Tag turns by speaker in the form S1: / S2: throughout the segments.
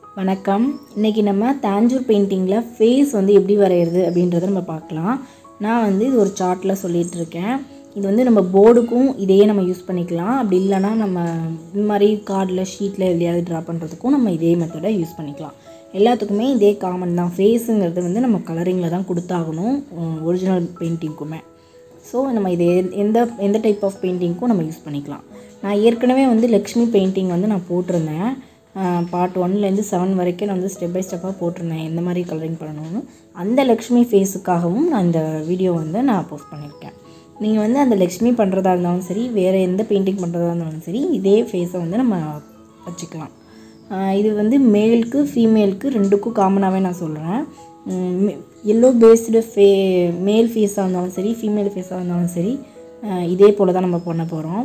S1: வணக்கம். இன்னைக்கு நம்ம தாஞ்சூர் பெயிண்டிங்ல ஃபேஸ் வந்து எப்படி வரையிறது அப்படின்றத நம்ம பார்க்கலாம். நான் வந்து இது ஒரு சார்ட்ல சொல்லிட்டு இருக்கேன். இது வந்து நம்ம போர்டுக்கும் இதையே நம்ம யூஸ் பண்ணிக்கலாம். அப்படி இல்லைனா நம்ம இந்த மாதிரி கார்டில் ஷீட்டில் எதையாவது ட்ரா பண்ணுறதுக்கும் நம்ம இதே மெத்தடை யூஸ் பண்ணிக்கலாம். எல்லாத்துக்குமே இதே காமன் தான். ஃபேஸுங்கிறது வந்து நம்ம கலரிங்கில் தான் கொடுத்தாகணும் ஒரிஜினல் பெயிண்டிங்க்குமே. ஸோ நம்ம இது எந்த டைப் ஆஃப் பெயிண்டிங்க்கும் நம்ம யூஸ் பண்ணிக்கலாம். நான் ஏற்கனவே வந்து லக்ஷ்மி பெயிண்டிங் வந்து நான் போட்டிருந்தேன். பார்ட் 1லேருந்து 7 வரைக்கும் நான் வந்து ஸ்டெப் பை ஸ்டெப்பாக போட்டிருந்தேன் எந்த மாதிரி கலரிங் பண்ணணும்னு. அந்த லக்ஷ்மி ஃபேஸுக்காகவும் நான் இந்த வீடியோ வந்து நான் போஸ்ட் பண்ணியிருக்கேன். நீங்கள் வந்து அந்த லக்ஷ்மி பண்ணுறதா இருந்தாலும் சரி, வேறு எந்த பெயிண்டிங் பண்ணுறதா இருந்தாலும் சரி, இதே ஃபேஸை வந்து நம்ம வச்சுக்கலாம். இது வந்து மேலுக்கு ஃபீமேலுக்கு ரெண்டுக்கும் காமனாகவே நான் சொல்கிறேன். எல்லோ பேஸ்டு மேல் ஃபேஸாக இருந்தாலும் சரி, ஃபீமேல் ஃபேஸாக இருந்தாலும் சரி, இதே போல் தான் நம்ம பண்ண போகிறோம்.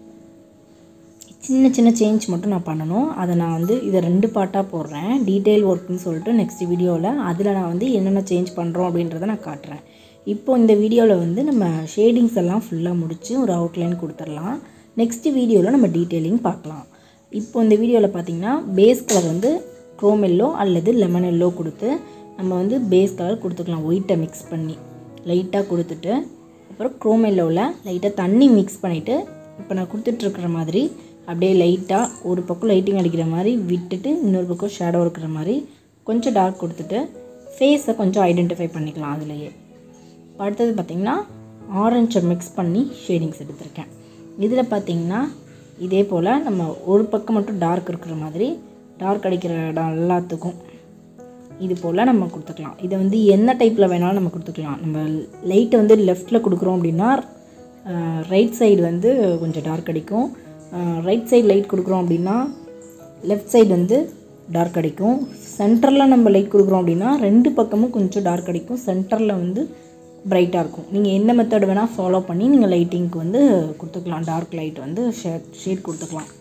S1: சின்ன சின்ன சேஞ்ச் மட்டும் நான் பண்ணணும். அதை நான் வந்து இதை 2 பார்ட்டாக போடுறேன். டீட்டெயில் ஒர்க்குன்னு சொல்லிட்டு நெக்ஸ்ட் வீடியோவில் அதில் நான் வந்து என்னென்ன சேஞ்ச் பண்ணுறோம் அப்படின்றத நான் காட்டுறேன். இப்போ இந்த வீடியோவில் வந்து நம்ம ஷேடிங்ஸ் எல்லாம் ஃபுல்லாக முடித்து ஒரு அவுட்லைன் கொடுத்துடலாம். நெக்ஸ்ட் வீடியோவில் நம்ம டீட்டெயிலிங் பார்க்கலாம். இப்போ இந்த வீடியோவில் பார்த்திங்கன்னா பேஸ் கலர் வந்து க்ரோம் எல்லோ அல்லது லெமன் எல்லோ கொடுத்து நம்ம வந்து பேஸ் கலர் கொடுத்துக்கலாம். ஒயிட்டை மிக்ஸ் பண்ணி லைட்டாக கொடுத்துட்டு அப்புறம் க்ரோம் எல்லோவில் லைட்டாக தண்ணி மிக்ஸ் பண்ணிவிட்டு இப்போ நான் கொடுத்துட்ருக்குற மாதிரி அப்படியே லைட்டாக ஒரு பக்கம் லைட்டிங் அடிக்கிற மாதிரி விட்டுட்டு இன்னொரு பக்கம் ஷேடோ இருக்கிற மாதிரி கொஞ்சம் டார்க் கொடுத்துட்டு ஃபேஸை கொஞ்சம் ஐடென்டிஃபை பண்ணிக்கலாம். அதுலேயே அடுத்தது பார்த்திங்கன்னா ஆரஞ்சை மிக்ஸ் பண்ணி ஷேடிங்ஸ் எடுத்திருக்கேன். இதில் பார்த்திங்கன்னா இதே போல் நம்ம ஒரு பக்கம் மட்டும் டார்க் இருக்கிற மாதிரி டார்க் அடிக்கிற இடம் எல்லாத்துக்கும் இது போல் நம்ம கொடுத்துக்கலாம். இதை வந்து என்ன டைப்பில் வேணாலும் நம்ம கொடுத்துக்கலாம். நம்ம லைட்டை வந்து லெஃப்டில் கொடுக்குறோம் அப்படின்னா ரைட் சைடு வந்து கொஞ்சம் டார்க் அடிக்கும். ரைட் சைடு லைட் கொடுக்குறோம் அப்படின்னா லெஃப்ட் சைடு வந்து டார்க் அடிக்கும். சென்டரில் நம்ம லைட் கொடுக்குறோம் அப்படின்னா 2 பக்கமும் கொஞ்சம் டார்க் அடிக்கும். சென்டரில் வந்து பிரைட்டாக இருக்கும். நீங்கள் எந்த மெத்தட் வேணால் ஃபாலோ பண்ணி நீங்கள் லைட்டிங்க்கு வந்து கொடுத்துக்கலாம். டார்க் லைட் வந்து ஷேட் கொடுத்துக்கலாம்.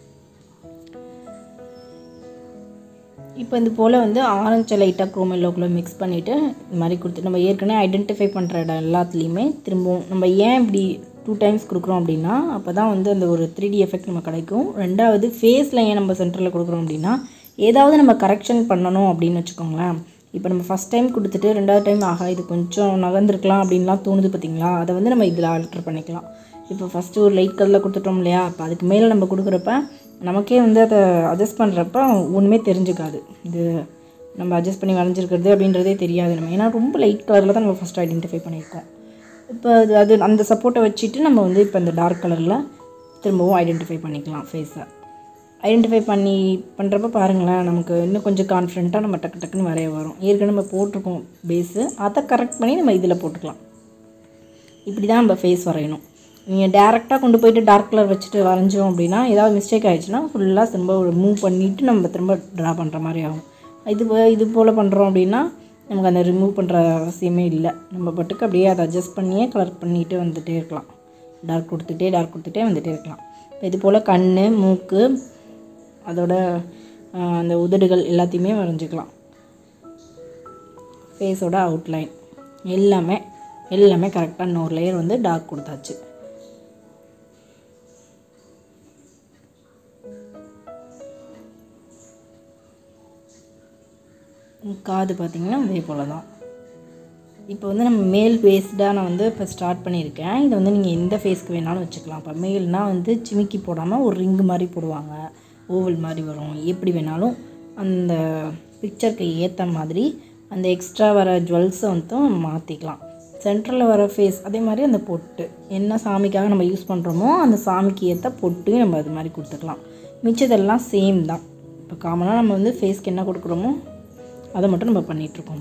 S1: இப்போ இது போல் வந்து ஆரஞ்சு லைட்டாக க்ரோம் எல்லோக்குள்ளே மிக்ஸ் பண்ணிவிட்டு இந்த மாதிரி கொடுத்து நம்ம ஏற்கனவே ஐடென்டிஃபை பண்ணுற இடம் எல்லாத்துலேயுமே திரும்பவும் நம்ம ஏன் இப்படி 2 டைம்ஸ் கொடுக்குறோம் அப்படின்னா அப்போ தான் வந்து அந்த ஒரு 3D எஃபெக்ட் நம்ம கிடைக்கும். ரெண்டாவது ஃபேஸில் ஏன் நம்ம சென்டரில் கொடுக்குறோம் அப்படின்னா ஏதாவது நம்ம கரெக்ஷன் பண்ணணும் அப்படின்னு வச்சுக்கோங்களேன். இப்போ நம்ம ஃபஸ்ட் டைம் கொடுத்துட்டு 2வது டைம் இது கொஞ்சம் நகர்ந்துருக்கலாம் அப்படின்லாம் தோணுது பார்த்திங்களா, அதை வந்து நம்ம இதில் ஆல்ட்ரு பண்ணிக்கலாம். இப்போ ஃபஸ்ட்டு ஒரு லைட் கலரில் கொடுத்துட்டோம் இல்லையா, அப்போ அதுக்கு மேலே நம்ம கொடுக்குறப்ப நமக்கே வந்து அதை அட்ஜஸ்ட் பண்ணுறப்ப ஒன்றுமே தெரிஞ்சுக்காது. இது நம்ம அட்ஜஸ்ட் பண்ணி வரைஞ்சிருக்கிறது அப்படின்றதே தெரியாது நம்ம. ஏன்னா ரொம்ப லைட் கலரில் தான் நம்ம ஃபஸ்ட்டு ஐடென்டிஃபை பண்ணியிருக்கோம். இப்போ அது அந்த சப்போர்ட்டை வச்சுட்டு நம்ம வந்து இப்போ இந்த டார்க் கலரில் திரும்பவும் ஐடென்டிஃபை பண்ணிக்கலாம். ஃபேஸை ஐடென்டிஃபை பண்ணுறப்ப பாருங்களேன், நமக்கு இன்னும் கொஞ்சம் கான்ஃபிடென்ட்டாக நம்ம டக்கு டக்குன்னு வரைய வரும். ஏற்கனவே நம்ம போட்டிருக்கோம் பேஸு, அதை கரெக்ட் பண்ணி நம்ம இதில் போட்டுக்கலாம். இப்படி தான் நம்ம ஃபேஸ் வரையணும். நீங்கள் டேரெக்டாக கொண்டு போயிட்டு டார்க் கலர் வச்சுட்டு வரைஞ்சோம் அப்படின்னா ஏதாவது மிஸ்டேக் ஆகிடுச்சுன்னா ஃபுல்லாக திரும்ப மூவ் பண்ணிவிட்டு நம்ம திரும்ப ட்ரா பண்ணுற மாதிரி ஆகும். இது போல் பண்ணுறோம் அப்படின்னா நமக்கு அந்த ரிமூவ் பண்ணுற அவசியமே இல்லை. நம்ம பட்டுக்கு அப்படியே அதை அட்ஜஸ்ட் பண்ணியே கலர் பண்ணிட்டு வந்துகிட்டே இருக்கலாம். டார்க் கொடுத்துட்டே வந்துகிட்டே இருக்கலாம். இது போல் கண், மூக்கு, அதோட அந்த உதடுகள் எல்லாத்தையுமே வரைஞ்சிக்கலாம். ஃபேஸோட அவுட்லைன் எல்லாமே கரெக்டாக இன்னொரு லேயர் வந்து டார்க் கொடுத்தாச்சு. காது பார்த்திங்கன்னா இதே போல் தான். இப்போ வந்து நம்ம மேல் பேஸ்டாக நான் வந்து இப்போ ஸ்டார்ட் பண்ணியிருக்கேன். இதை வந்து நீங்கள் எந்த ஃபேஸ்க்கு வேணாலும் வச்சுக்கலாம். இப்போ மேல்னால் வந்து சிமிக்கி போடாமல் ஒரு ரிங்கு மாதிரி போடுவாங்க, ஓவல் மாதிரி வரும். எப்படி வேணாலும் அந்த பிக்சருக்கு ஏற்ற மாதிரி அந்த எக்ஸ்ட்ரா வர ஜுவல்ஸை வந்து மாற்றிக்கலாம். சென்டரில் வர ஃபேஸ் அதே மாதிரி அந்த பொட்டு என்ன சாமிக்காக நம்ம யூஸ் பண்ணுறோமோ அந்த சாமிக்கு ஏற்ற பொட்டு நம்ம அது மாதிரி கொடுத்துக்கலாம். மிச்சதெல்லாம் சேம் தான். இப்போ காமனாக நம்ம வந்து ஃபேஸ்க்கு என்ன கொடுக்குறோமோ அதை மட்டும் நம்ம பண்ணிகிட்ருக்கோம்.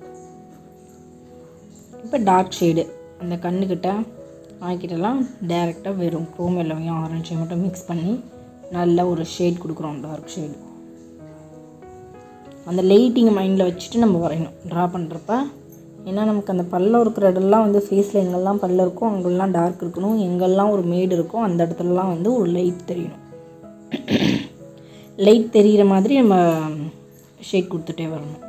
S1: இப்போ டார்க் ஷேடு அந்த கண்ணுக்கிட்ட ஆகிக்கிட்டலாம் டேரெக்டாக வெறும் க்ரோம் எல்லோவையும் ஆரஞ்சையும் மட்டும் மிக்ஸ் பண்ணி நல்ல ஒரு ஷேட் கொடுக்குறோம். டார்க் ஷேடு அந்த லைட்டிங் மைண்டில் வச்சுட்டு நம்ம வரையணும் ட்ரா பண்ணுறப்ப. ஏன்னா நமக்கு அந்த பல்லம் இருக்கிற இடம்லாம் வந்து ஃபேஸில் எங்கெல்லாம் பல்லம் இருக்கோ அங்கெல்லாம் டார்க் இருக்கணும். எங்கெல்லாம் ஒரு மேடு இருக்கோ அந்த இடத்துலலாம் வந்து ஒரு லைட் தெரியணும். லைட் தெரிகிற மாதிரி நம்ம ஷேட் கொடுத்துட்டே வரணும்.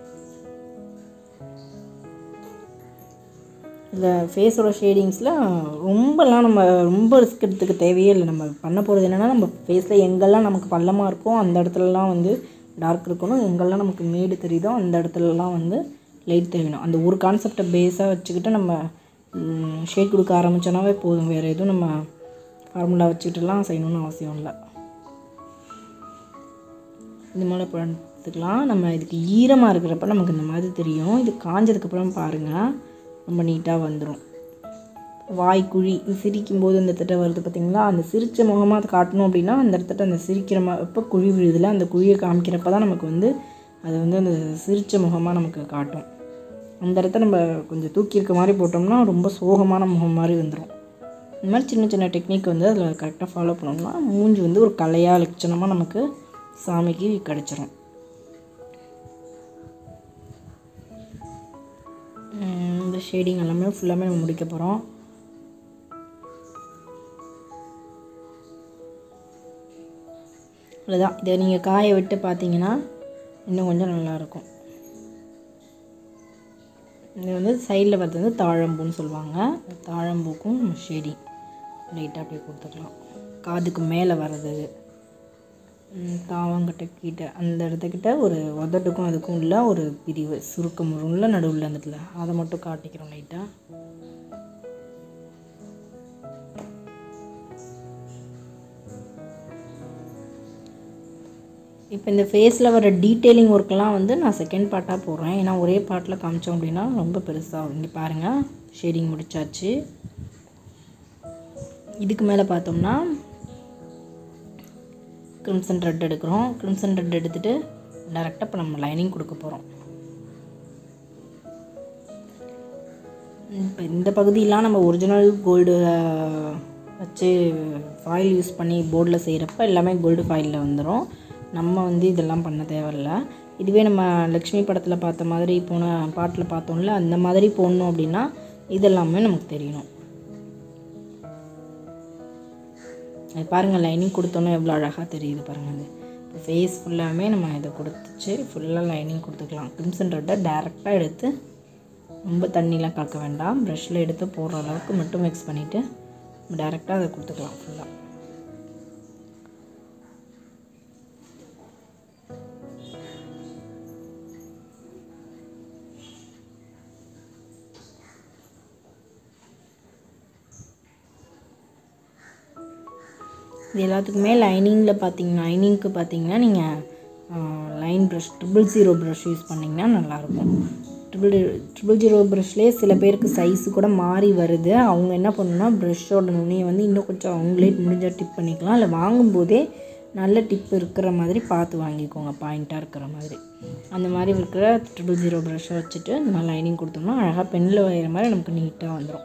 S1: இந்த ஃபேஸோட ஷேடிங்ஸில் நம்ம ரொம்ப ரிஸ்க் எடுத்துக்க தேவையே இல்லை. நம்ம பண்ண போகிறது என்னென்னா நம்ம ஃபேஸில் எங்கெல்லாம் நமக்கு பள்ளமாக இருக்கோ அந்த இடத்துலலாம் வந்து டார்க் இருக்கணும். எங்கெல்லாம் நமக்கு மேடு தெரியுதோ அந்த இடத்துலலாம் வந்து லைட் தெரியணும். அந்த ஒரு கான்செப்டை பேஸாக வச்சுக்கிட்டு நம்ம ஷேட் கொடுக்க ஆரம்பித்தோன்னாவே போதும். வேறு எதுவும் நம்ம ஃபார்முலா வச்சுக்கிட்டுலாம் செய்யணும்னு அவசியம் இல்லை. இது மாதிரி பார்த்துக்கலாம். நம்ம இதுக்கு ஈரமாக இருக்கிறப்ப நமக்கு இந்த மாதிரி தெரியும். இது காஞ்சதுக்கப்புறம் பாருங்கள் ரொம்ப நீட்டாக வந்துடும். வாய்க்குழி சிரிக்கும்போது அந்த திட்ட வருது பார்த்திங்களா, அந்த சிரித்த முகமாக அதை காட்டணும் அப்படின்னா அந்த இடத்துல அந்த சிரிக்கிற எப்போ குழி விழுதில் அந்த குழியை காமிக்கிறப்ப தான் நமக்கு வந்து அது வந்து அந்த சிரித்த முகமாக நமக்கு காட்டும். அந்த இடத்த நம்ம கொஞ்சம் தூக்கி இருக்க மாதிரி போட்டோம்னா ரொம்ப சோகமான முகம் மாதிரி வந்துடும். இந்த மாதிரி சின்ன சின்ன டெக்னிக் வந்து அதில் கரெக்டாக ஃபாலோ பண்ணோம்னா மூஞ்சி வந்து ஒரு கலையாக லட்சணமாக நமக்கு சாமிக்கு கிடச்சிரும். இந்த ஷேடிங் எல்லாமே ஃபுல்லாமே நம்ம முடிக்க போகிறோம். அவ்வளோதான். இதை நீங்கள் காய விட்டு பார்த்தீங்கன்னா இன்னும் கொஞ்சம் நல்லாயிருக்கும். இது வந்து சைடில் பார்த்து வந்து தாழம்பூன்னு சொல்லுவாங்க. தாழம்பூக்கும் ஷேடிங் லைட்டாக அப்படியே கொடுத்துக்கலாம். காதுக்கு மேலே வர்றது தாவங்கிட்ட கிட்ட அந்த இடத்துக்கிட்ட ஒரு உதட்டுக்கும் அதுக்கும் உள்ள ஒரு பிரிவு சுருக்கம் உள்ள நடுவில் அந்த இடத்துல அதை மட்டும் காட்டிக்கிறோம் லைட்டாக. இப்போ இந்த ஃபேஸில் வர டீட்டெயிலிங் ஒர்க்கெலாம் வந்து நான் செகண்ட் பார்ட்டாக போடுறேன். ஏன்னா ஒரே பார்ட்டில் காமிச்சோம் அப்படின்னா ரொம்ப பெருசாக. இங்கே பாருங்கள் ஷேடிங் முடிச்சாச்சு. இதுக்கு மேலே பார்த்தோம்னா கிரிம்சன் ரெட் எடுக்கிறோம். கிரிம்சன் ரெட் எடுத்துகிட்டு டேரெக்டாக இப்போ நம்ம லைனிங் கொடுக்க போகிறோம். இப்போ இந்த பகுதியெலாம் நம்ம ஒரிஜினல் கோல்டு வச்சு ஃபாயில் யூஸ் பண்ணி போர்டில் செய்கிறப்ப எல்லாமே கோல்டு ஃபாயிலில் வந்துடும். நம்ம வந்து இதெல்லாம் பண்ண தேவையில்ல. இதுவே நம்ம லக்ஷ்மி படத்தில் பார்த்த மாதிரி போன பாட்டில் பார்த்தோம்ல அந்த மாதிரி போடணும் அப்படின்னா இதெல்லாமே நமக்கு தெரியணும். அது பாருங்கள் லைனிங் கொடுத்தோன்னா எவ்வளோ அழகாக தெரியுது பாருங்கள். அது இப்போ ஃபேஸ் ஃபுல்லாமே நம்ம இதை கொடுத்துச்சு ஃபுல்லாக லைனிங் கொடுத்துக்கலாம். கிரிம்சன் ரெட்டை டேரெக்டாக எடுத்து ரொம்ப தண்ணிலாம் கலக்க வேண்டாம். ப்ரஷ்ஷில் எடுத்து போடுற அளவுக்கு மட்டும் மிக்ஸ் பண்ணிவிட்டு டேரெக்டாக அதை கொடுத்துக்கலாம் ஃபுல்லாக. இது எல்லாத்துக்குமே லைனிங்கில் லைனிங்க்கு பார்த்தீங்கன்னா நீங்கள் லைன் ப்ரஷ் 000 ப்ரஷ் யூஸ் பண்ணிங்கன்னா நல்லாயிருக்கும். 000 ப்ரஷ்லேயே சில பேருக்கு சைஸு கூட மாறி வருது. அவங்க என்ன பண்ணணுன்னா ப்ரஷ்ஷோட நுனியை வந்து இன்னும் கொஞ்சம் அவங்களே முடிஞ்சால் டிப் பண்ணிக்கலாம். இல்லை வாங்கும்போதே நல்ல டிப் இருக்கிற மாதிரி பார்த்து வாங்கிக்கோங்க, பாயிண்ட்டாக இருக்கிற மாதிரி. அந்த மாதிரி இருக்கிற 000 ப்ரஷ்ஷை வச்சுட்டு நம்ம லைனிங் கொடுத்தோம்னா அழகாக பெண்ணில் வரைகிற மாதிரி நமக்கு நீட்டாக வந்துடும்.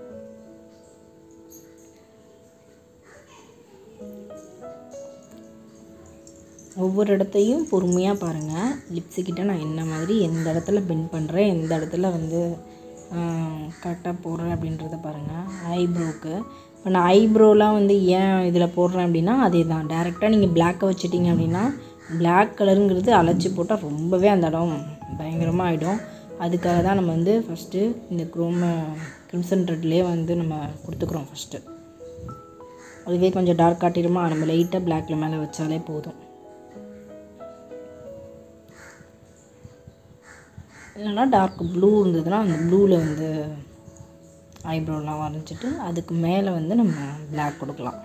S1: ஒவ்வொரு இடத்தையும் பொறுமையாக பாருங்கள். லிப்ஸுக்கிட்ட நான் என்ன மாதிரி எந்த இடத்துல பெண்ட் பண்ணுறேன், எந்த இடத்துல வந்து கரெக்டாக போடுறேன் அப்படின்றத பாருங்கள். ஐப்ரோவுக்கு இப்போ நான் ஐப்ரோலாம் வந்து ஏன் இதில் போடுறேன் அப்படின்னா அதே தான். டேரெக்டாக நீங்கள் பிளாக்கை வச்சுட்டிங்க அப்படின்னா பிளாக் கலருங்கிறது அழைச்சி போட்டால் ரொம்பவே அந்த இடம் பயங்கரமாக ஆகிடும். அதுக்காக தான் நம்ம வந்து ஃபஸ்ட்டு இந்த கிரிம்சன் ரெட்லேயே வந்து நம்ம கொடுத்துக்குறோம் ஃபஸ்ட்டு. அதுவே கொஞ்சம் டார்க் காட்டிடுமா, நம்ம லைட்டாக பிளாக்கில் மேலே வச்சாலே போதும். இல்லைனா டார்க் ப்ளூ இருந்ததுன்னா அந்த ப்ளூவில் வந்து ஐப்ரோலாம் வரைஞ்சிட்டு அதுக்கு மேலே வந்து நம்ம பிளாக் கொடுக்கலாம்.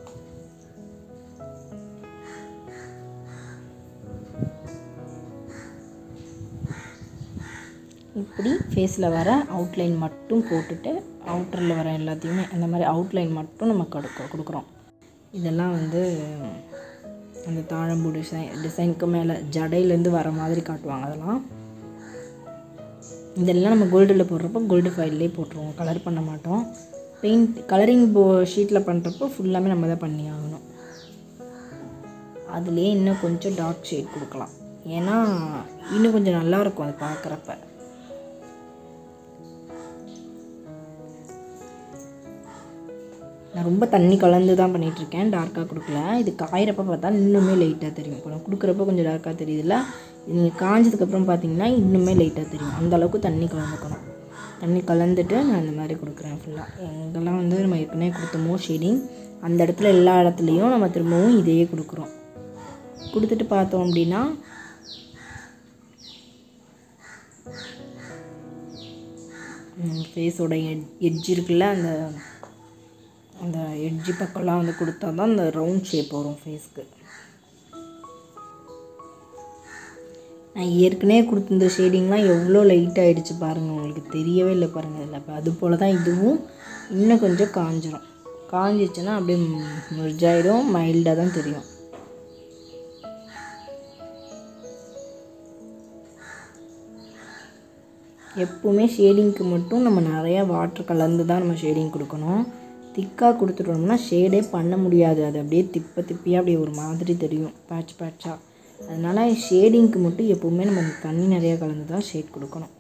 S1: இப்படி ஃபேஸில் வர அவுட்லைன் மட்டும் போட்டுட்டு அவுட்டரில் வர எல்லாத்தையுமே அந்த மாதிரி அவுட்லைன் மட்டும் நம்ம கொடுக்குறோம். இதெல்லாம் வந்து அந்த தாழம்பூ டிசைனுக்கு மேலே ஜடையிலேருந்து வர மாதிரி காட்டுவாங்க. அதெல்லாம் இதெல்லாம் நம்ம கோல்டில் போடுறப்போ கோல்டு ஃபைல்லே போட்டுருவோம், கலர் பண்ண மாட்டோம். கலரிங் ஷீட்டில் பண்ணுறப்போ ஃபுல்லாமே நம்ம தான் பண்ணி ஆகணும். அதுலேயே இன்னும் கொஞ்சம் டார்க் ஷேட் கொடுக்கலாம், ஏன்னா இன்னும் கொஞ்சம் நல்லாயிருக்கும் அது பார்க்குறப்ப. நான் ரொம்ப தண்ணி கலந்து தான் பண்ணிகிட்ருக்கேன், டார்க்காக கொடுக்கல. இது காயிறப்ப பார்த்தா இன்னுமே லைட்டாக தெரியும். இப்போ நான் கொடுக்குறப்ப கொஞ்சம் டார்க்காக தெரியுதுல்ல, நீங்கள் காஞ்சதுக்கப்புறம் பார்த்தீங்கன்னா இன்னுமே லைட்டாக தெரியும். அந்தளவுக்கு தண்ணி கலந்துக்கணும். தண்ணி கலந்துட்டு நான் இந்த மாதிரி கொடுக்குறேன் ஃபுல்லாக. எங்கெல்லாம் வந்து நம்ம ஏற்கனவே கொடுத்தோமோ ஷேடிங் அந்த இடத்துல எல்லா இடத்துலையும் நம்ம திரும்பவும் இதையே கொடுக்குறோம். கொடுத்துட்டு பார்த்தோம் அப்படின்னா ஃபேஸோட எட்ஜ் இருக்குல்ல, அந்த எட்ஜு பக்கம்லாம் வந்து கொடுத்தா தான் அந்த ரவுண்ட் ஷேப் வரும் ஃபேஸ்க்கு. நான் ஏற்கனவே கொடுத்துருந்த ஷேடிங்லாம் எவ்வளோ லைட் ஆகிடுச்சு பாருங்கள், உங்களுக்கு தெரியவே இல்லை பாருங்கள் இதில். இப்போ அது போல் தான் இதுவும் இன்னும் கொஞ்சம் காஞ்சிரும். காஞ்சிச்சுன்னா அப்படியே முறிஞ்சாயிடும், மைல்டாக தான் தெரியும். எப்போவுமே ஷேடிங்க்கு மட்டும் நம்ம நிறையா வாட்டர் கலந்து தான் நம்ம ஷேடிங் கொடுக்கணும். திக்காக கொடுத்துட்டோம்னா ஷேடே பண்ண முடியாது, அது அப்படியே திப்பியாக அப்படியே ஒரு மாதிரி தெரியும் பேட்ச் பேட்சாக. அதனால் ஷேடிங்க்கு மட்டும் எப்போவுமே நம்ம தண்ணி நிறையா கலந்து தான் ஷேட் கொடுக்கணும்.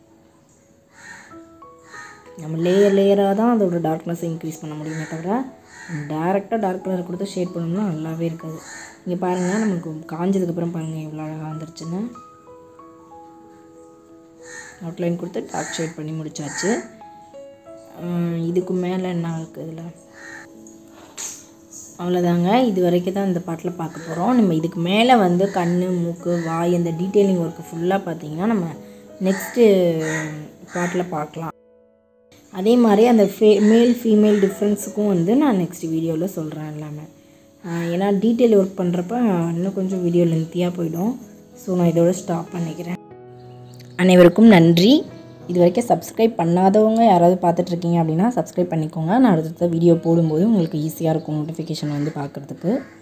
S1: நம்ம லேயராக தான் அதோட டார்க்னஸை இன்க்ரீஸ் பண்ண முடியுமே தவிர டேரெக்டாக டார்க் கலர் கொடுத்து ஷேட் பண்ணோம்னா நல்லாவே இருக்காது. இங்கே பாருங்கள், நமக்கு காஞ்சதுக்கப்புறம் பாருங்கள் எவ்வளோ அழகாக வந்துருச்சுன்னு. அவுட்லைன் கொடுத்து டார்க் ஷேட் பண்ணி முடிச்சாச்சு. இதுக்கு மேலே என்ன இருக்குது இதில்? அவ்வளோதாங்க. இது வரைக்கும் தான் இந்த பாட்டில் பார்க்க போகிறோம். நம்ம இதுக்கு மேலே வந்து கண், மூக்கு, வாய், அந்த டீட்டெயிலிங் ஒர்க்கு ஃபுல்லாக பார்த்திங்கன்னா நம்ம நெக்ஸ்ட்டு பாட்டில் பார்க்கலாம். அதே மாதிரி அந்த மேல் ஃபீமேல் டிஃப்ரென்ஸுக்கும் வந்து நான் நெக்ஸ்ட் வீடியோவில் சொல்கிறேன் எல்லாமே. ஏன்னா டீட்டெயில் ஒர்க் பண்ணுறப்ப இன்னும் கொஞ்சம் வீடியோ லென்த்தியாக போயிடும். ஸோ நான் இதோட ஸ்டாப் பண்ணிக்கிறேன். அனைவருக்கும் நன்றி. இது வரைக்கும் சப்ஸ்கிரைப் பண்ணாதவங்க யாராவது பார்த்துட்ருக்கீங்க அப்படின்னா சப்ஸ்கிரைப் பண்ணிக்கோங்க. நான் அடுத்த வீடியோ போடும்போது உங்களுக்கு ஈஸியாக இருக்கும் நோட்டிஃபிகேஷன் வந்து பார்க்குறதுக்கு.